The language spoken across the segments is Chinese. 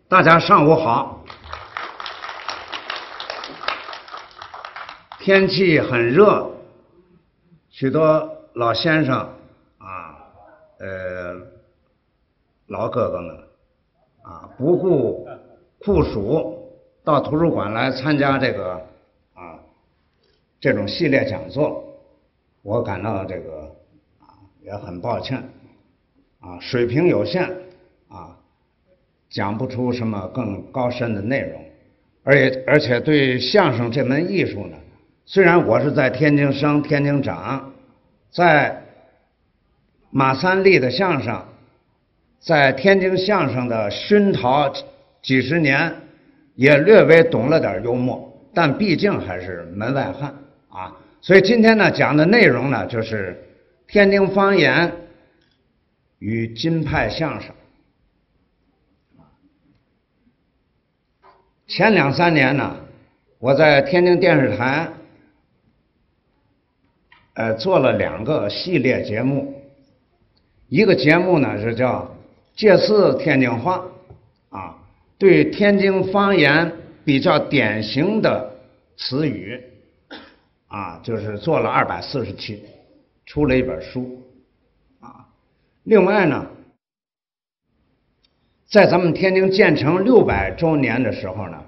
大家上午好。天气很热，许多老先生老哥哥们不顾酷暑到图书馆来参加这种系列讲座，我感到也很抱歉水平有限讲不出什么更高深的内容，而且对相声这门艺术呢，虽然我是在天津生天津长，在马三立的相声，在天津相声的熏陶几十年，也略微懂了点幽默，但毕竟还是门外汉所以今天呢讲的内容呢，就是天津方言与京派相声。前2、3年呢，我在天津电视台做了2个系列节目，一个节目呢是叫《借四天津话》对天津方言比较典型的词语就是做了240期，出了一本书另外呢，在咱们天津建成600周年的时候呢，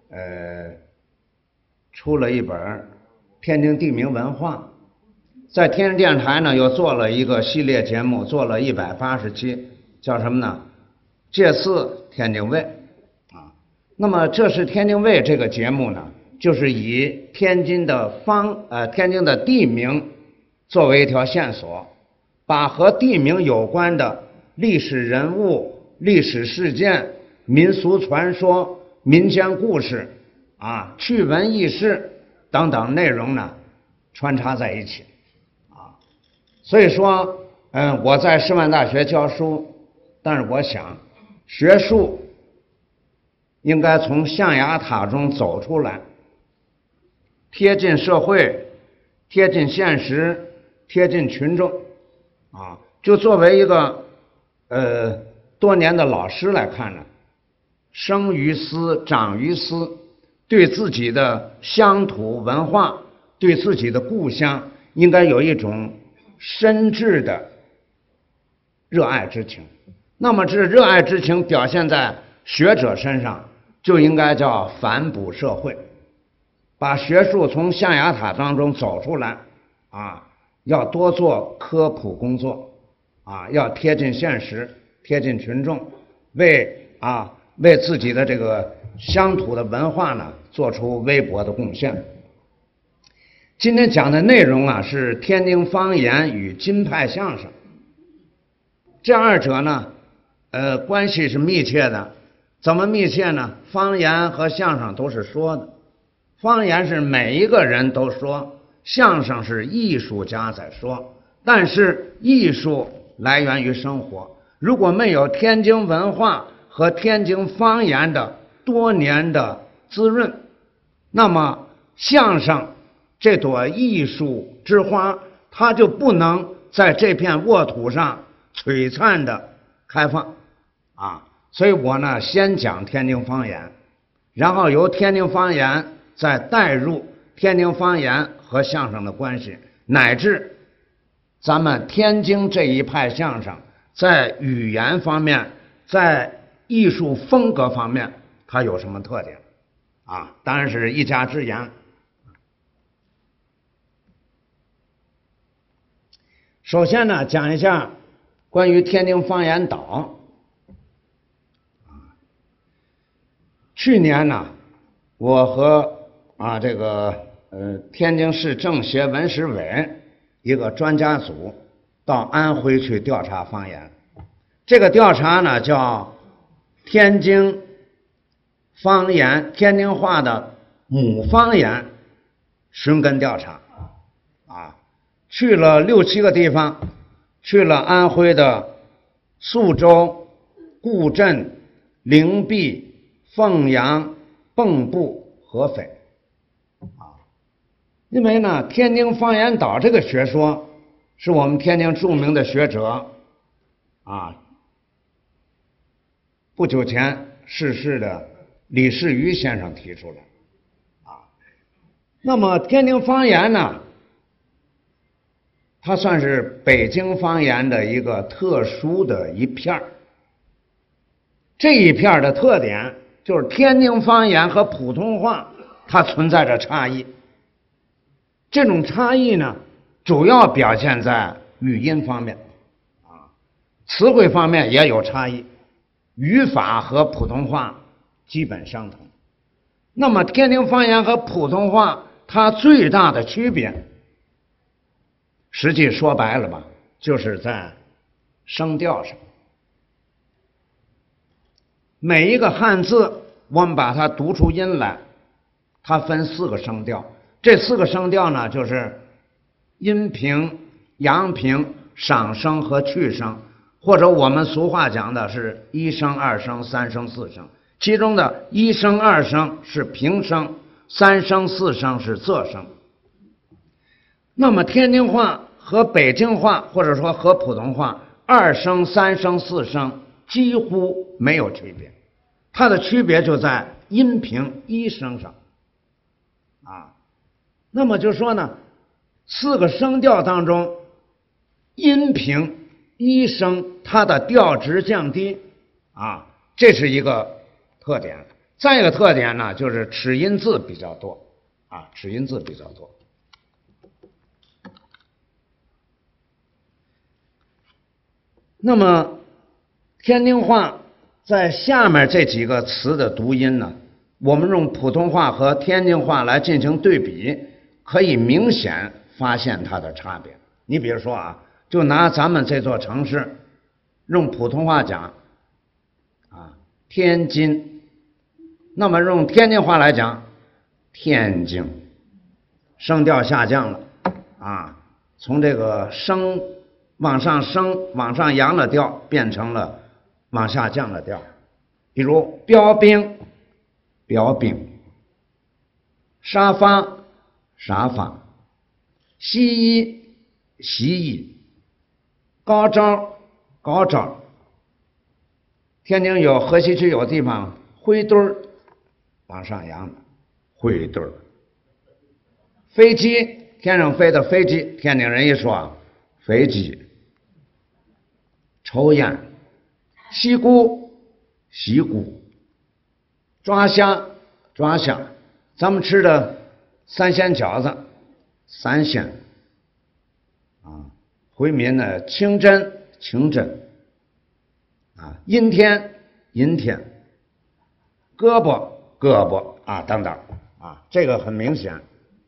出了一本《天津地名文化》。在天津电视台呢，又做了一个系列节目，做了180期，叫什么呢？借四天津卫那么这是天津卫这个节目呢，就是以天津的地名作为一条线索，把和地名有关的历史人物、历史事件、民俗传说、民间故事趣闻轶事等等内容呢穿插在一起所以说我在师范大学教书，但是我想学术应该从象牙塔中走出来，贴近社会，贴近现实，贴近群众就作为一个多年的老师来看呢，生于斯，长于斯，对自己的乡土文化，对自己的故乡应该有一种深挚的热爱之情。那么这热爱之情表现在学者身上，就应该叫反哺社会，把学术从象牙塔当中走出来要多做科普工作要贴近现实，贴近群众，为自己的这个乡土的文化呢做出微薄的贡献。今天讲的内容是天津方言与京派相声。这2者呢关系是密切的。怎么密切呢？方言和相声都是说的，方言是每一个人都说，相声是艺术家在说，但是艺术来源于生活。如果没有天津文化和天津方言的多年的滋润，那么相声这朵艺术之花，它就不能在这片沃土上璀璨的开放所以我呢先讲天津方言，然后由天津方言再带入天津方言和相声的关系，乃至咱们天津这一派相声在语言方面，在艺术风格方面它有什么特点当然是一家之言。首先呢，讲一下关于天津方言岛。去年呢，我和天津市政协文史委一个专家组到安徽去调查方言。这个调查呢叫天津方言，天津话的母方言寻根调查去了6、7个地方，去了安徽的宿州、固镇、灵璧、凤阳、蚌埠、合肥因为呢天津方言岛这个学说是我们天津著名的学者不久前逝世的李世瑜先生提出来。那么天津方言呢，它算是北京方言的一个特殊的一片儿。这一片儿的特点就是天津方言和普通话它存在着差异。这种差异呢，主要表现在语音方面，词汇方面也有差异，语法和普通话基本相同。那么天津方言和普通话它最大的区别，实际说白了吧，就是在声调上。每一个汉字我们把它读出音来，它分4个声调，这4个声调呢，就是阴平、阳平、上声和去声，或者我们俗话讲的是1声、2声、3声、4声，其中的1声、2声是平声，3声、4声是仄声。那么天津话和北京话或者说和普通话2声、3声、4声几乎没有区别，它的区别就在阴平1声上。那么就说呢，4个声调当中，阴平1声它的调值降低，这是一个特点。再一个特点呢，就是齿音字比较多，齿音字比较多。那么天津话在下面这几个词的读音呢，我们用普通话和天津话来进行对比，可以明显发现它的差别。你比如说就拿咱们这座城市用普通话讲天津，那么用天津话来讲天津，声调下降了从这个升往上升往上扬的调变成了往下降的调。比如标兵标兵，沙发沙发，西医西医，高招高招。天津有河西区有地方灰墩儿往上扬的灰墩儿，飞机天上飞的飞机，天津人一说飞机。抽烟西菇西菇，抓虾抓虾，咱们吃的三鲜饺子三鲜回民的清真清真阴天阴天，胳膊胳膊等等这个很明显。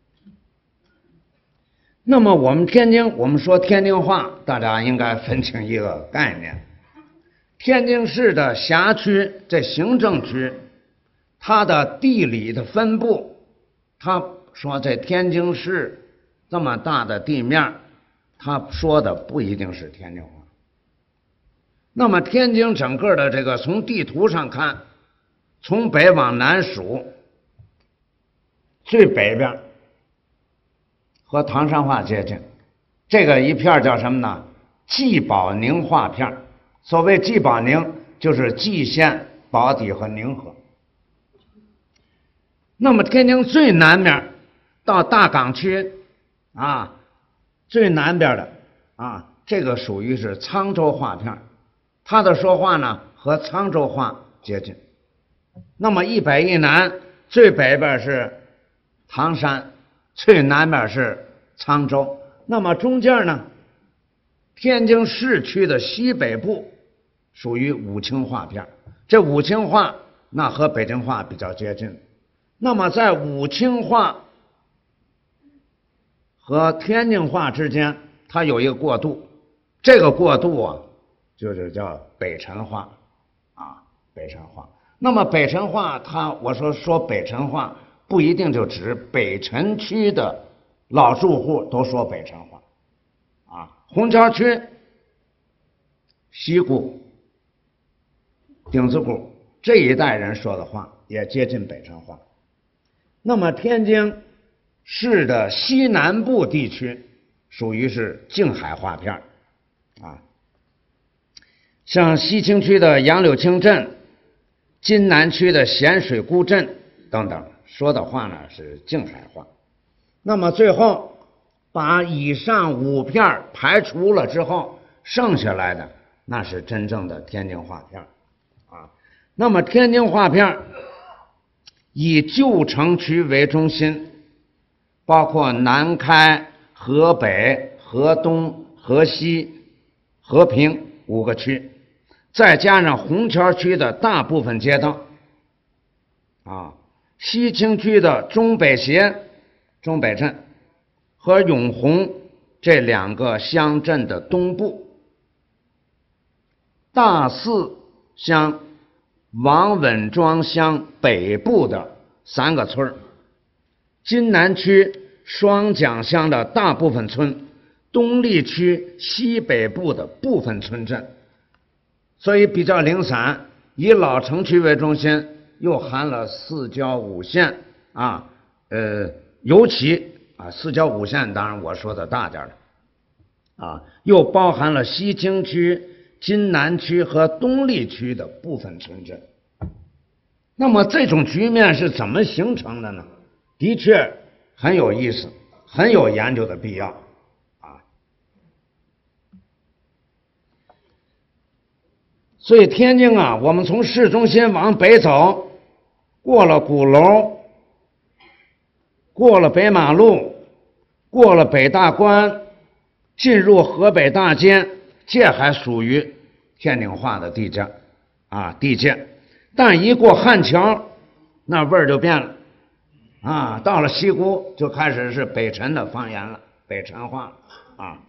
那么我们天津，我们说天津话，大家应该分清一个概念。天津市的辖区，这行政区，它的地理的分布，他说这天津市这么大的地面，他说的不一定是天津话。那么天津整个的这个从地图上看，从北往南数，最北边和唐山话接近，这个一片叫什么呢？蓟保宁话片。所谓蓟保宁，就是蓟县、保底和宁河。那么天津最南面到大港区最南边的这个属于是沧州话片，他的说话呢和沧州话接近。那么一北一南，最北边是唐山，最南边是沧州。那么中间呢，天津市区的西北部属于武清话片，这武清话那和北京话比较接近。那么在武清话和天津话之间，它有一个过渡，这个过渡就是叫北辰话北辰话。那么北辰话，我说北辰话，不一定就指北辰区的老住户都说北辰话虹桥区西固、丁字固这一代人说的话也接近北辰话。那么天津市的西南部地区属于是静海话片像西青区的杨柳青镇、 津南区的咸水沽镇等等，说的话呢是静海话。那么最后把以上5片排除了之后，剩下来的那是真正的天津话片啊。那么天津话片以旧城区为中心，包括南开、河北、河东、河西、和平5个区，再加上虹桥区的大部分街道啊，西青区的中北协、中北镇和永红这2个乡镇的东部，大寺乡、王稳庄乡北部的3个村，津南区双江乡的大部分村，东丽区西北部的部分村镇，所以比较零散。以老城区为中心，又含了4郊5县啊，尤其4郊5县，当然我说的大点的啊，又包含了西青区、津南区和东丽区的部分村镇。那么这种局面是怎么形成的呢？的确很有意思，很有研究的必要啊。所以天津啊，我们从市中心往北走，过了鼓楼，过了北马路，过了北大关，进入河北大街，这还属于天津话的地界。但一过汉桥，那味儿就变了啊！到了西沽，就开始是北辰的方言了，北辰话啊。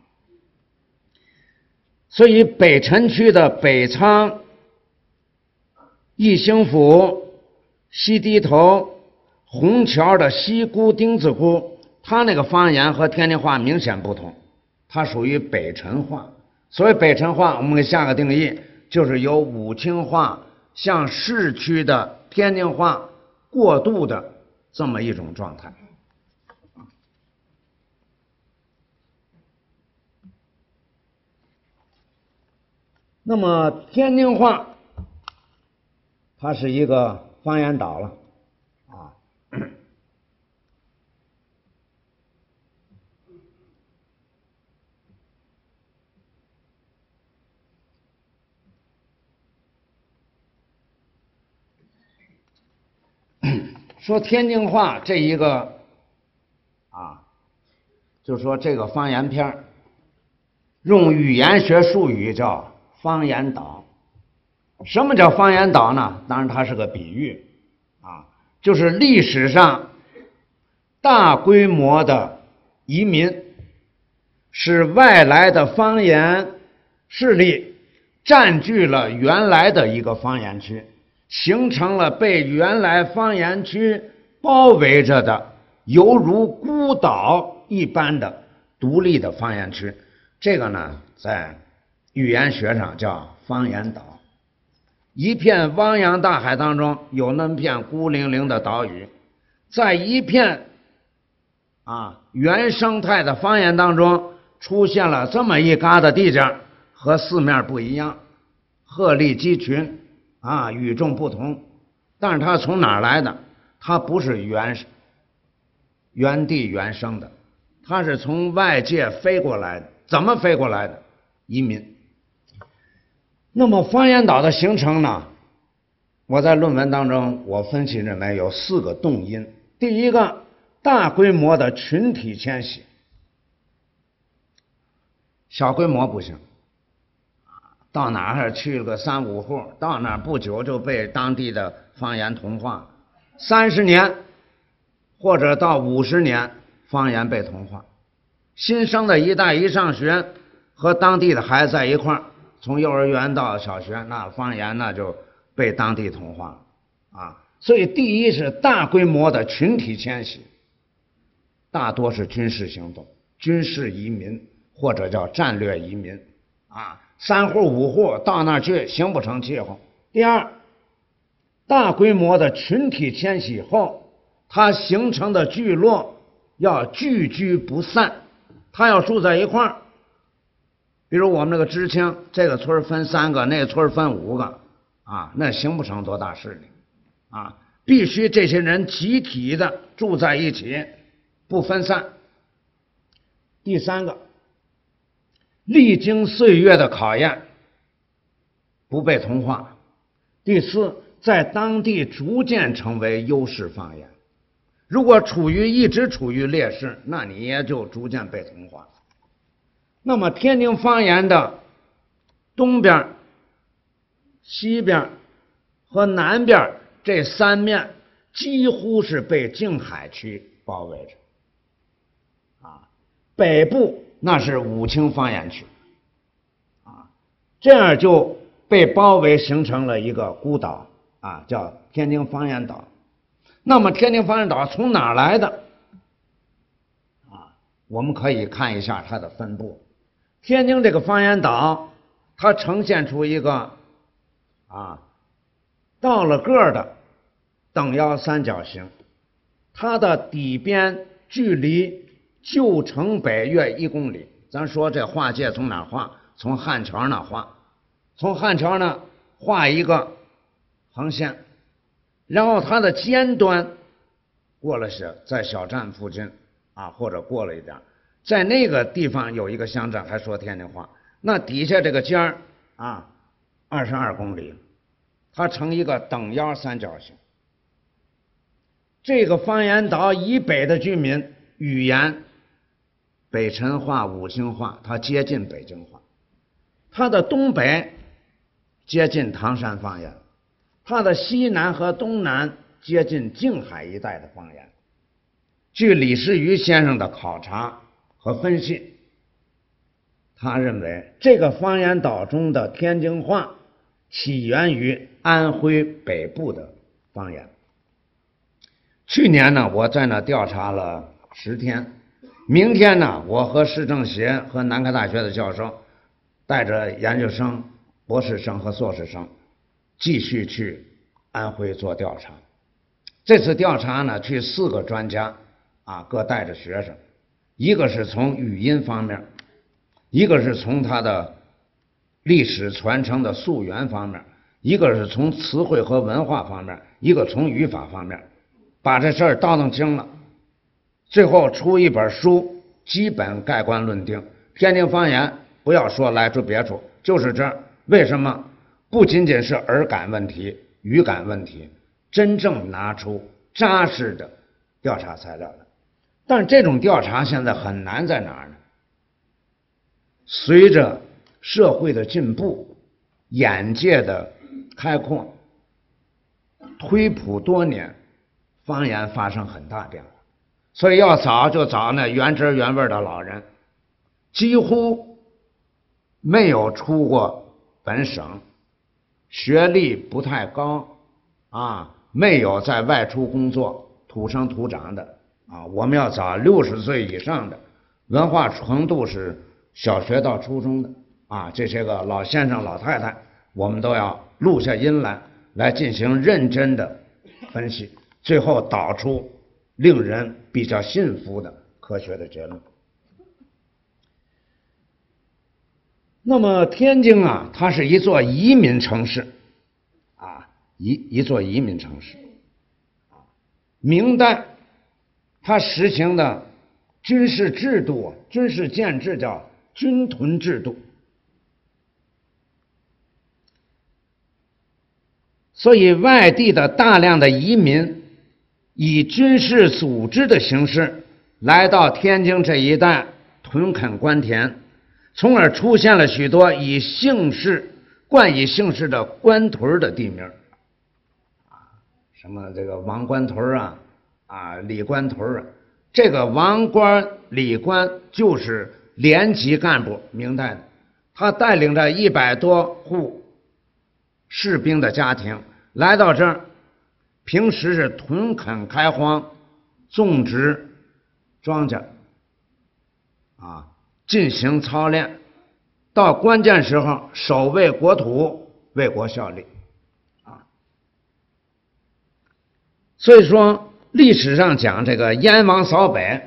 所以北辰区的北仓、义兴府、西堤头、虹桥的西沽、丁字沽，它那个方言和天津话明显不同，它属于北辰话。所谓北辰话，我们给下个定义，就是由武清话向市区的天津话过渡的这么一种状态。那么天津话它是一个方言岛了啊。说天津话这一个就是说这个方言片用语言学术语叫方言岛。什么叫方言岛呢？当然它是个比喻就是历史上大规模的移民，使外来的方言势力占据了原来的一个方言区，形成了被原来方言区包围着的犹如孤岛一般的独立的方言区。这个呢，在语言学上叫方言岛。一片汪洋大海当中，有那么片孤零零的岛屿，在一片原生态的方言当中，出现了这么一疙瘩地界，和四面不一样，鹤立鸡群与众不同。但是它从哪儿来的？它不是原地原生的，它是从外界飞过来的。怎么飞过来的？移民。那么方言岛的形成呢，我在论文当中我分析认为有4个动因。第一个，大规模的群体迁徙，小规模不行，到哪儿去了个3、5户，到那儿不久就被当地的方言同化，30年或者到50年，方言被同化。新生的一代一上学，和当地的孩子在一块儿，从幼儿园到小学，那方言那就被当地同化所以第一是大规模的群体迁徙，大多是军事行动、军事移民或者叫战略移民3户5户到那儿去形不成气候。第二，大规模的群体迁徙后，它形成的聚落要聚居不散，它要住在一块儿。比如我们这个知青，这个村分3个，那个村分5个啊，那形不成多大势力啊。必须这些人集体的住在一起，不分散。第三个，历经岁月的考验，不被同化。第四，在当地逐渐成为优势方言。如果一直处于劣势，那你也就逐渐被同化。那么天津方言的东边、西边和南边这三面几乎是被静海区包围着，啊，北部那是武清方言区，啊，这样就被包围形成了一个孤岛，啊，叫天津方言岛。那么天津方言岛从哪儿来的？啊，我们可以看一下它的分布。天津这个方言岛，它呈现出一个到了个的等腰三角形，它的底边距离旧城北约1公里。咱说这划界从哪儿画？从汉桥那画，从汉桥那画一个横线，然后它的尖端过了些，在小站附近或者过了一点，在那个地方有一个乡镇还说天津话，那底下这个尖儿22公里，它成一个等腰三角形。这个方言岛以北的居民语言北辰话、武清话，它接近北京话；它的东北接近唐山方言，它的西南和东南接近静海一带的方言。据李时瑜先生的考察和分析，他认为这个方言岛中的天津话起源于安徽北部的方言。去年呢，我在那调查了10天，明天呢，我和市政协和南开大学的教授带着研究生、博士生和硕士生继续去安徽做调查。这次调查呢，去4个专家各带着学生，一个是从语音方面，一个是从它的历史传承的溯源方面，一个是从词汇和文化方面，一个从语法方面，把这事儿倒腾清了，最后出一本书，基本盖棺论定：天津方言不要说来自别处，就是这儿。为什么？不仅仅是耳感问题、语感问题，真正拿出扎实的调查材料来。但这种调查现在很难在哪儿呢？随着社会的进步，眼界的开阔，推普多年，方言发生很大变化，所以要找就找那原汁原味的老人，几乎没有出过本省，学历不太高没有在外出工作土生土长的我们要找60岁以上的，文化程度是小学到初中的这些个老先生老太太，我们都要录下音来进行认真的分析，最后导出令人比较信服的科学的结论。那么天津它是一座移民城市一座移民城市。明代它实行的军事制度军事建制叫军屯制度，所以外地的大量的移民以军事组织的形式来到天津这一带屯垦官田，从而出现了许多冠以姓氏的官屯的地名什么这个王官屯李官屯这个王官李官就是连级干部，明代的，他带领着100多户士兵的家庭来到这儿，平时是屯垦开荒，种植庄稼进行操练，到关键时候守卫国土，为国效力所以说历史上讲这个燕王扫北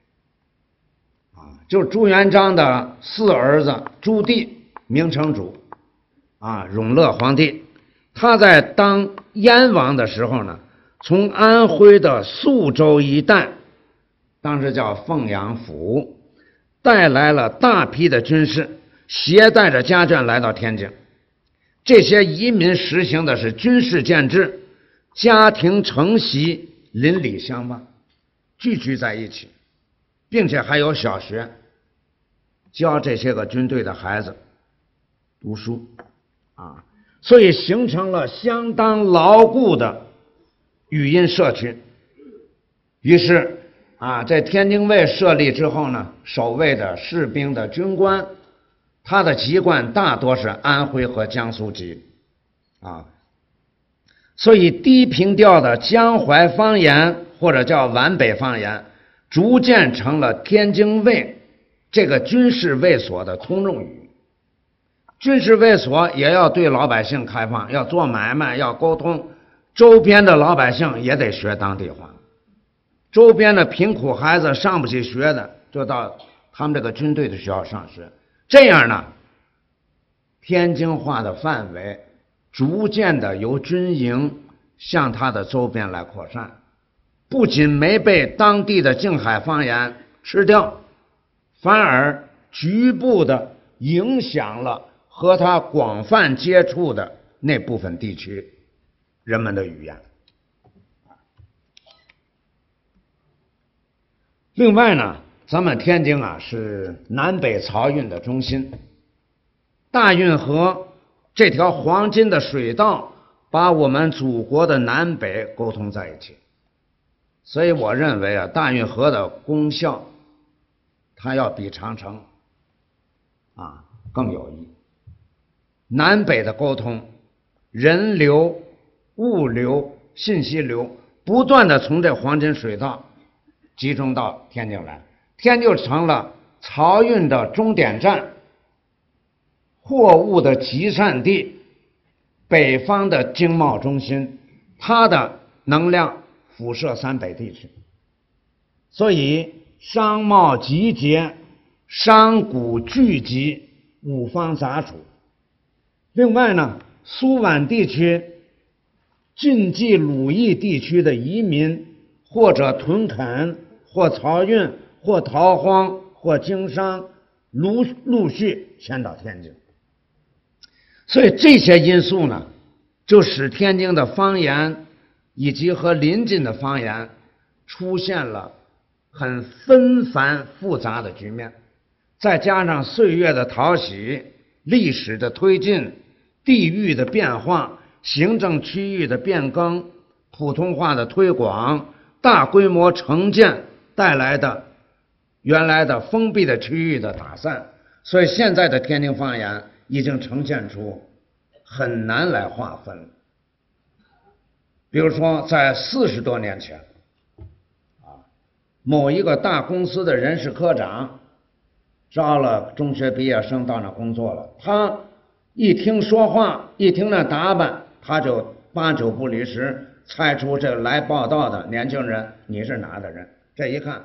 就是朱元璋的4儿子朱棣明成祖永乐皇帝他在当燕王的时候呢，从安徽的宿州一带，当时叫凤阳府，带来了大批的军士，携带着家眷来到天津。这些移民实行的是军事建制，家庭承袭，邻里相望，聚居在一起，并且还有小学，教这些个军队的孩子读书啊，所以形成了相当牢固的语音社区。于是啊，在天津卫设立之后呢，守卫的士兵的军官，他的籍贯大多是安徽和江苏籍啊，所以低平调的江淮方言或者叫皖北方言，逐渐成了天津卫这个军事卫所的通用语。军事卫所也要对老百姓开放，要做买卖，要沟通，周边的老百姓也得学当地话。周边的贫苦孩子上不起学的，就到他们这个军队的学校上学。这样呢，天津话的范围逐渐的由军营向它的周边来扩散，不仅没被当地的静海方言吃掉，反而局部的影响了和它广泛接触的那部分地区人们的语言。另外呢，咱们天津啊是南北漕运的中心，大运河这条黄金的水道把我们祖国的南北沟通在一起，所以我认为啊，大运河的功效它要比长城啊更有益。南北的沟通，人流、物流、信息流不断的从这黄金水道集中到天津来，天津成了漕运的终点站，货物的集散地，北方的经贸中心，它的能量辐射三北地区，所以商贸集结，商贾聚集，五方杂处。另外呢，苏皖地区、晋冀鲁豫地区的移民，或者屯垦，或漕运，或逃荒，或经商，陆续迁到天津。所以这些因素呢，就使天津的方言以及和邻近的方言出现了很纷繁复杂的局面。再加上岁月的淘洗、历史的推进、地域的变化、行政区域的变更、普通话的推广、大规模城建带来的原来的封闭的区域的打散，所以现在的天津方言已经呈现出很难来划分。比如说在40多年前某一个大公司的人事科长招了中学毕业生到那工作了，他一听说话，一听那打扮，他就8九不离10猜出这来报道的年轻人你是哪的人。这一看，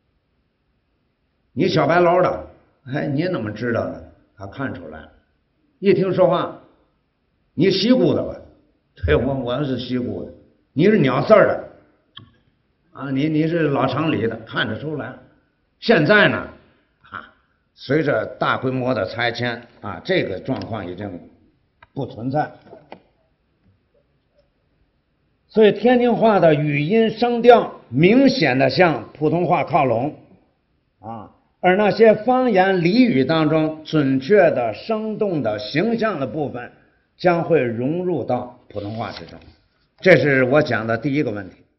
你小白楼的，哎，你怎么知道的？他看出来，一听说话，你西沽的吧？对，我是西沽的。你是鸟四的啊？你是老城里的，看得出来。现在呢，随着大规模的拆迁啊，这个状况已经不存在。所以天津话的语音声调明显的向普通话靠拢啊，而那些方言俚语当中准确的、生动的、形象的部分将会融入到普通话之中。这是我讲的第一个问题。